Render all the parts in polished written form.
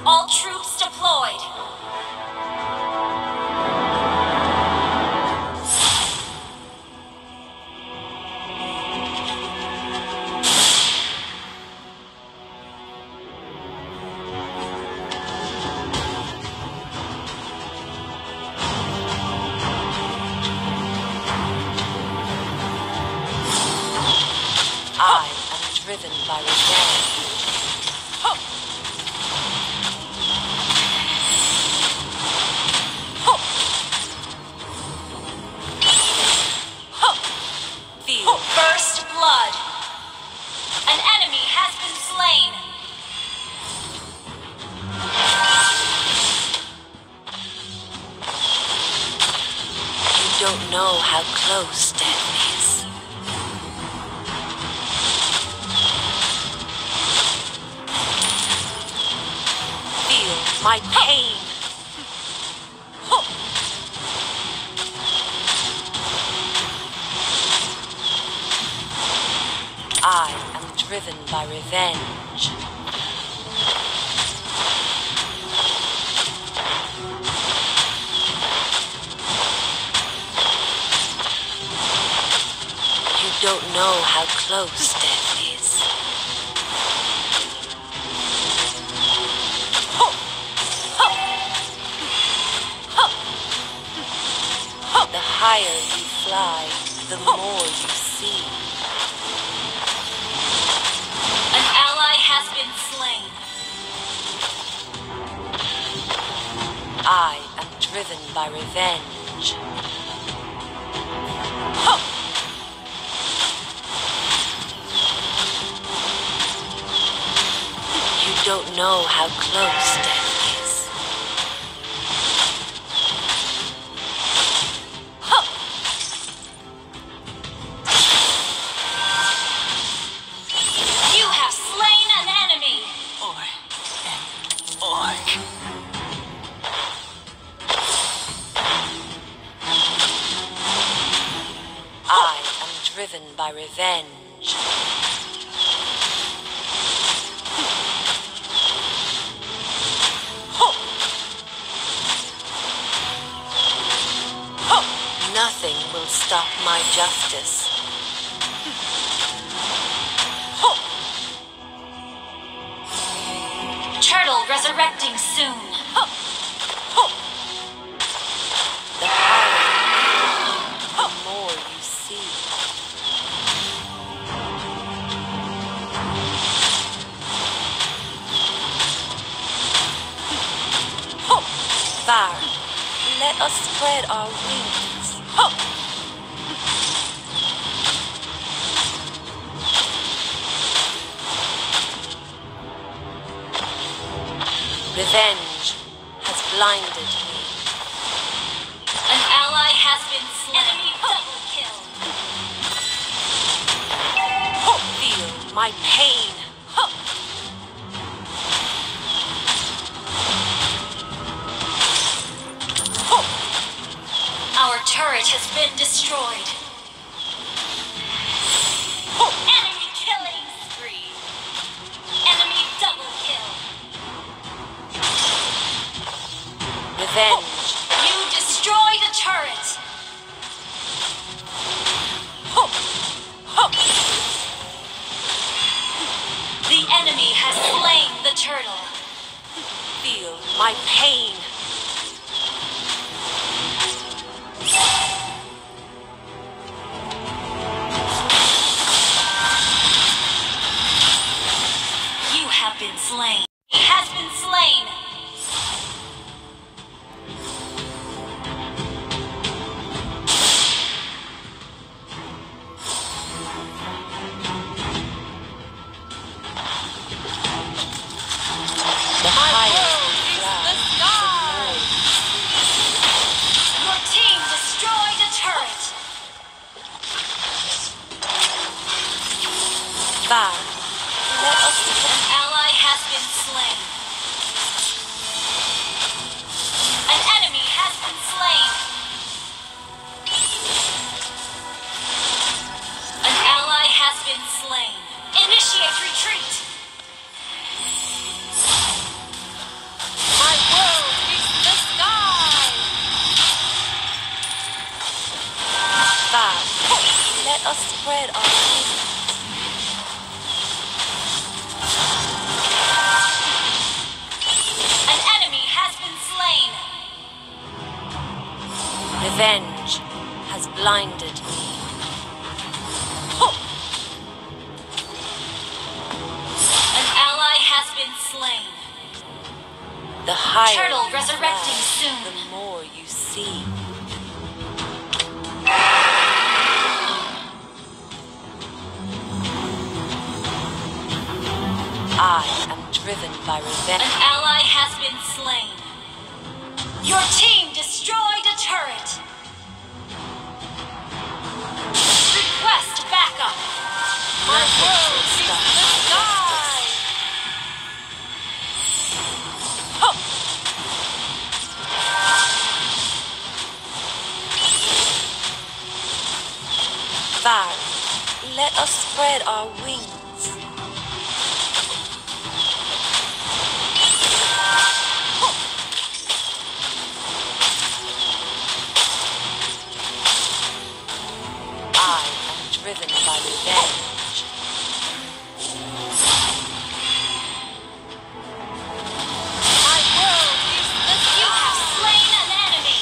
All troops deployed. I am driven by revenge. Feel first blood. An enemy has been slain. You don't know how close death is. Feel my pain. I am driven by revenge. You don't know how close death is. The higher you fly, the more you see. An ally has been slain. I am driven by revenge. You don't know how close death is. You have slain an enemy. I am driven by revenge. Nothing will stop my justice. Turtle resurrecting soon. The higher, the more you see. Var, let us spread our wings. Revenge has blinded me. An ally has been slain. Enemy double kill. Feel my pain. Our turret has been destroyed. Enemy killing spree. Enemy double kill. Revenge. You destroyed a turret. The enemy has slain the turtle. Feel my pain. You have been slain. He has been slain. The higher you fly, Your team destroyed a turret. Var, let us An ally has been slain. spread our wings. An enemy has been slain. Revenge has blinded me. An ally has been slain. The higher Turtle you resurrecting fly, soon. the more you see. I am driven by revenge. An ally has been slain. Your team destroyed a turret. Request backup. My world is the sky. Var, let us spread our wings. I am driven by revenge. My world is the You have slain an enemy.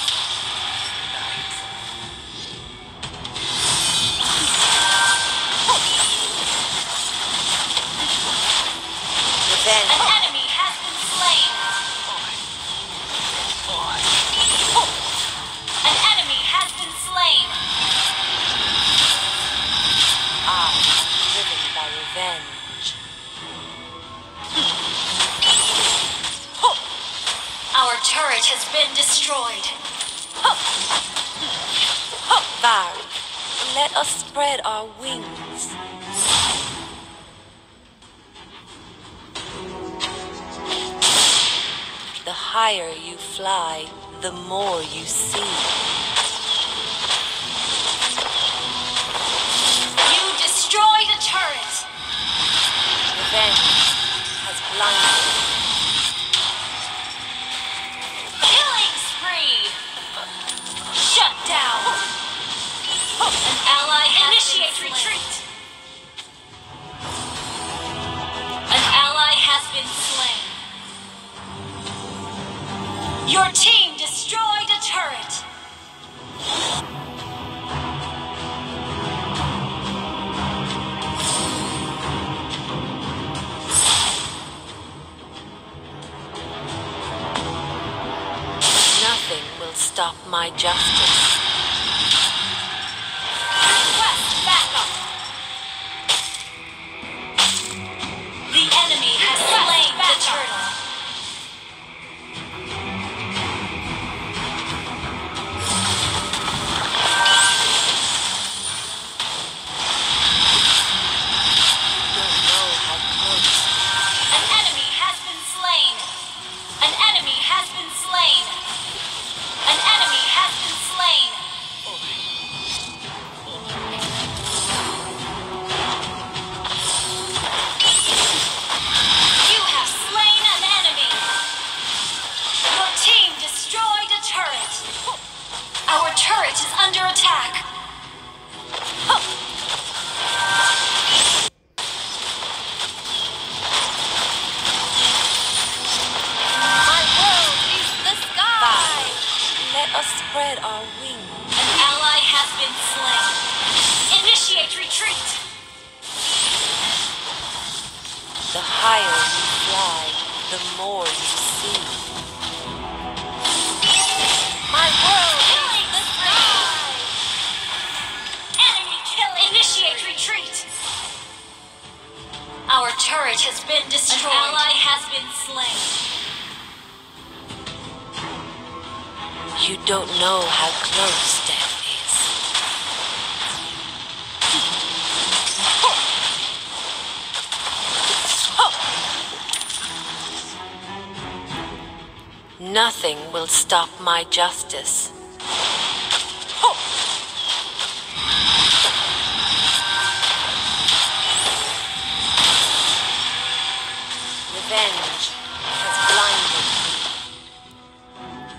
revenge. An enemy has been slain. An enemy has been slain. I am driven by revenge. Our turret has been destroyed. Var, let us spread our wings. The higher you fly, the more you see. You destroyed a turret. Revenge has blinded me. Killing spree. Shut down. An ally has initiate retreat. An ally has been slain. Your team destroyed a turret. Nothing will stop my justice. Request backup. The enemy has slain the turtle. Don't know how close. An enemy has been slain. An enemy has been slain. An enemy has been slain. You have slain an enemy. Your team destroyed a turret. Our turret is under attack. My world is the sky. Let us spread our wings. An ally has been slain. Initiate retreat. The higher you fly, the more you see. My world Killing is the spree. sky. Enemy killing. Initiate retreat. Our turret has been destroyed. An ally has been slain. You don't know how close death is. Nothing will stop my justice. Revenge has blinded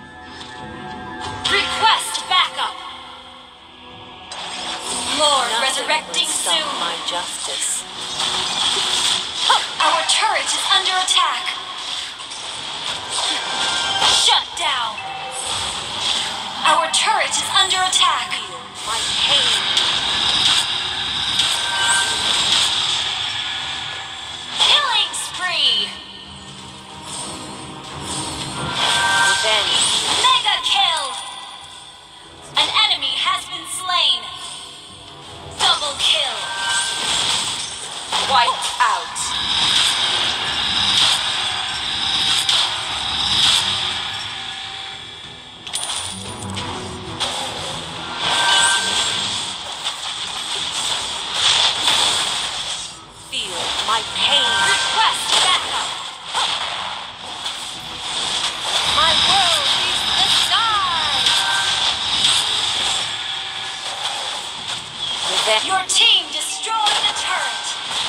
me. Request backup. Lord Nothing Directing Stop soon. my justice. Our turret is under attack. Shut down. Our turret is under attack. Feel my pain. Killing spree. Revenge. Mega kill. An enemy has been slain. Double kill. Wiped out. Feel my pain. Request backup. My world is the sky. Revenge. Your team destroyed the turret.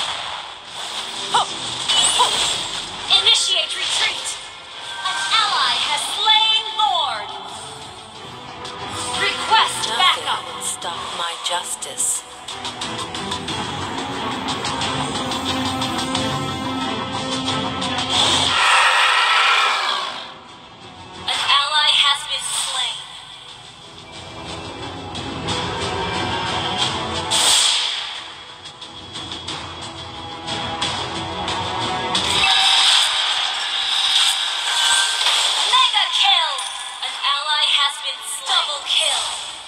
Initiate retreat. An ally has slain Lord. Request Nothing backup. will stop my justice. An ally has been slain. Mega kill. An ally has been slain. Double kill.